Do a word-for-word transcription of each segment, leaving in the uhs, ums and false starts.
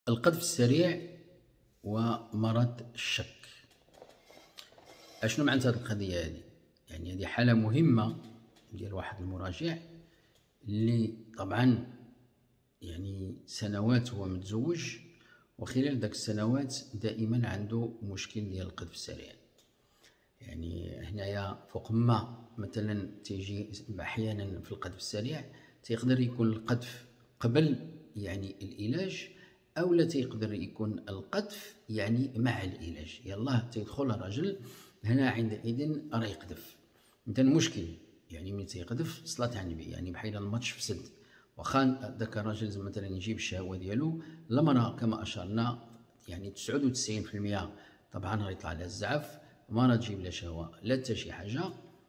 القذف السريع ومرض الشك. اشنو معنات هذه القضيه هذه؟ يعني هذه حاله مهمه ديال واحد المراجع اللي طبعا يعني سنوات هو متزوج، وخلال ذاك السنوات دائما عنده مشكل ديال القذف السريع. يعني هنايا فوق ما مثلا تيجي احيانا في القذف السريع تيقدر يكون القذف قبل يعني العلاج، او لا تيقدر يكون القذف يعني مع العلاج. يلاه تيدخل الرجل هنا عندئذ راه يقذف. مثلا مشكل يعني ملي تيقذف صلاة على النبي، يعني بحال الماتش فسد، واخا ذاك الراجل مثلا يجيب الشهوه ديالو، المراه كما اشرنا يعني تسعة وتسعين بالمئة طبعا راه يطلع لها الزعف، ما راه تجيب لا شهوه لا حتى شي حاجه.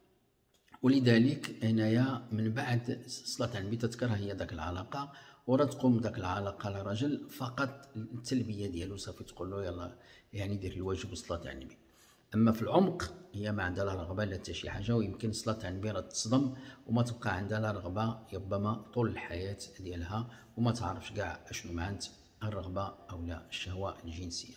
ولذلك هنايا من بعد صلاة على النبي تتكره هي ذاك العلاقه، وراه تقوم ذاك العلاقه للرجل فقط التلبيه ديالو، صافي تقول له يلا يعني دير الواجب والصلاه على النبي. اما في العمق هي ما عندها لا رغبه لا حتى شي حاجه، ويمكن الصلاه على النبي راه تصدم وما تبقى عندها لا رغبه ربما طول الحياه ديالها، وما تعرفش كاع اشنو معنات الرغبه او لا الشهوه الجنسيه.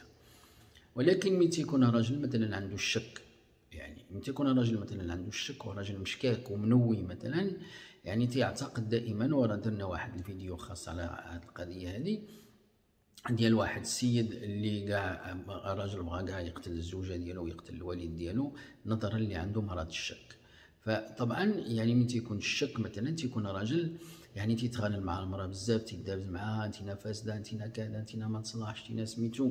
ولكن ملي تيكون الراجل مثلا عنده الشك، يعني ملي تيكون الراجل مثلا عنده الشك وراجل مشكاك ومنوي مثلا، يعني تيعتقد دائما، وراه درنا واحد الفيديو خاص على هذه القضيه هذه ديال واحد السيد اللي كاع الراجل بغى كاع يقتل الزوجه ديالو ويقتل الوالد ديالو نظرا اللي عنده مرض الشك. فطبعا يعني ملي تيكون الشك مثلا تيكون راجل يعني تيتغالب مع المراه بزاف، تيدابز معاها انتينا فاسده انتينا كذا انتينا ما تصلحش انتينا سميتو،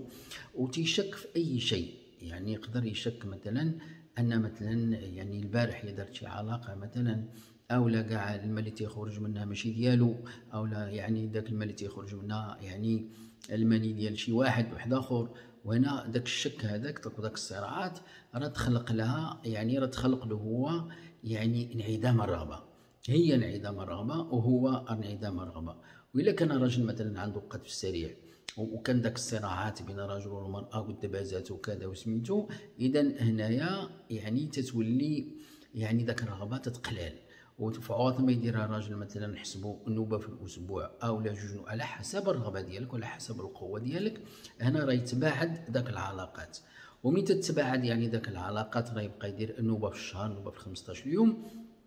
وتيشك في اي شيء. يعني يقدر يشك مثلا ان مثلا يعني البارح هي دارت شي علاقه مثلا، او لا كاع الماء اللي تيخرج منها ماشي ديالو، او لا يعني داك الماء اللي تيخرج منها يعني المني ديال شي واحد واحد اخر. وهنا داك الشك هذاك داك الصراعات راه تخلق لها يعني راه تخلق له هو يعني انعدام الرغبه، هي انعدام الرغبه وهو انعدام الرغبه. والا كان الرجل مثلا عنده قذف سريع وكان داك الصراعات بين الرجل والمراه والدبازات وكذا وسميتو، اذا هنايا يعني تتولي يعني داك الرغبه تتقلال. وفعوض ما يديرها الراجل مثلا نحسبوا نوبه في الاسبوع او لا جوج على حسب الرغبه ديالك ولا حسب القوه ديالك، هنا راه يتباعد داك العلاقات. ومتى تتباعد يعني داك العلاقات راه يبقى يدير نوبه في الشهر نوبه في خمسطاش يوم،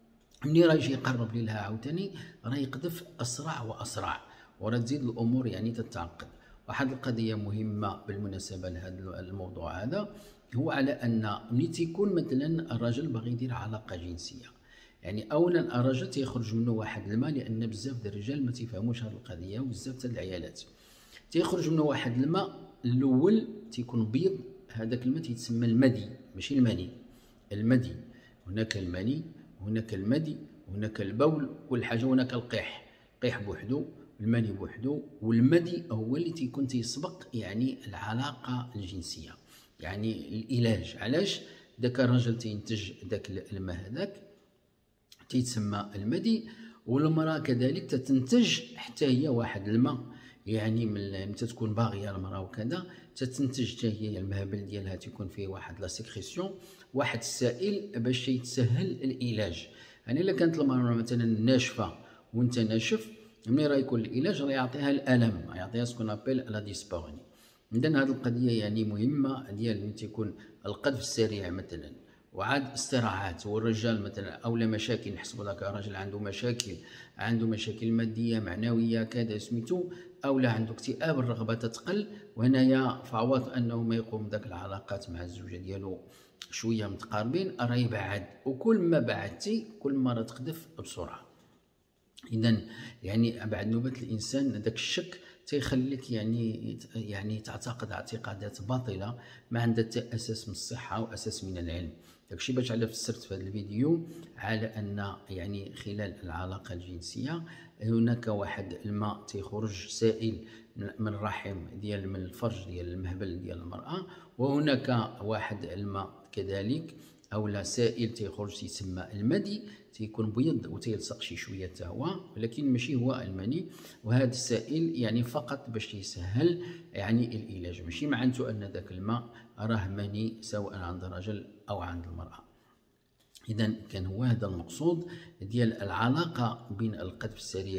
ملي راه يجي يقرب ليها عاوتاني راه يقذف اسرع واسرع، وراه تزيد الامور يعني تتعقد. واحد القضيه مهمه بالمناسبه لهذا الموضوع هذا هو على ان ملي تيكون مثلا الرجل باغي يدير علاقه جنسيه، يعني اولا الرجل تيخرج منه واحد الماء، لان بزاف ديال الرجال ما تيفهموش هذه القضيه وبزاف تاع العيالات تيخرج منه واحد الماء. الاول تيكون بيض، هذاك الماء تيتسمى المدي ماشي المني، المدي. هناك المني هناك المدي هناك البول والحاجه، هناك القيح، القيح بوحدو المني بوحدو، والمدي هو اللي تيكون تيسبق يعني العلاقه الجنسيه يعني العلاج. علاش؟ داك الرجل تينتج داك الماء هذاك تيتسمى المدي، والمراه كذلك تتنتج حتى هي واحد الماء، يعني من متى تكون باغيه المراه وكذا تتنتج حتى هي المهبل ديالها تيكون فيه واحد لا سيكريسيون، واحد السائل باش يتسهل العلاج. يعني الا كانت المراه مثلا ناشفه وانت ناشف، ملي راه يكون العلاج راه يعطيها الالم، يعطيها سكون ابيل لا ديسباروني. اذا هذه القضيه يعني مهمه ديال ملي تيكون القذف السريع مثلا وعاد استراحات، والرجال مثلا او لا مشاكل، نحسبوا ذاك الراجل عنده مشاكل عنده مشاكل ماديه معنويه كذا سميتو، او لا عنده اكتئاب الرغبه تتقل، وهنايا فعوض انه ما يقوم ذاك العلاقات مع الزوجه ديالو شويه متقاربين راه يبعد، وكل ما بعدتي كل ما راه تقذف بسرعه. اذا يعني بعد نوبه الانسان داك الشك تيخليك يعني يعني تعتقد اعتقادات باطله ما عندها حتى اساس من الصحه واساس من العلم. داكشي باش على فسرت في هذا الفيديو على ان يعني خلال العلاقه الجنسيه هناك واحد الماء تيخرج سائل من الرحم ديال من الفرج ديال المهبل ديال المراه، وهناك واحد الماء كذلك او لا سائل تيخرج تيسمى المدي، تيكون بيض وتيلصق شي شويه حتى هو، ولكن ماشي هو المني. وهذا السائل يعني فقط باش يسهل يعني العلاج، ماشي معناته ان ذاك الماء راه مني سواء عند الرجل او عند المراه. اذا كان هو هذا المقصود ديال العلاقه بين القذف السريع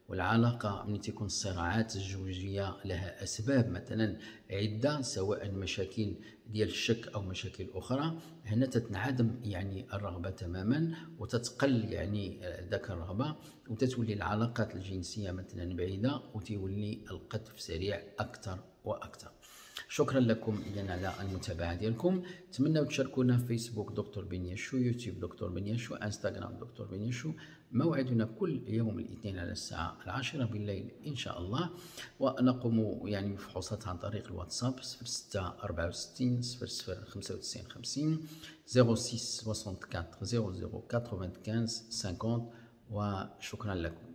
والعلاقة من تكون الصراعات الزوجية لها أسباب مثلا عدة، سواء مشاكل ديال الشك أو مشاكل أخرى، هنا تتنعدم يعني الرغبة تماما وتتقل يعني ذاك الرغبة، وتتولي العلاقات الجنسية مثلا بعيدة، وتولي القذف سريع أكثر وأكثر. شكرا لكم إذن على المتابعة ديالكم. نتمنى تشاركونا في فيسبوك دكتور بنياشو، يوتيوب دكتور بنياشو، انستغرام دكتور بنياشو. موعدنا كل يوم الاثنين على الساعة العاشرة بالليل إن شاء الله، ونقوم يعني بفحوصات عن طريق الواتساب صفر ستة أربعة وستين صفر صفر خمسة وتسعين خمسين صفر ستة أربعة واحد ثمانية صفر صفر خمسة خمسين خمسين. وشكرا لكم.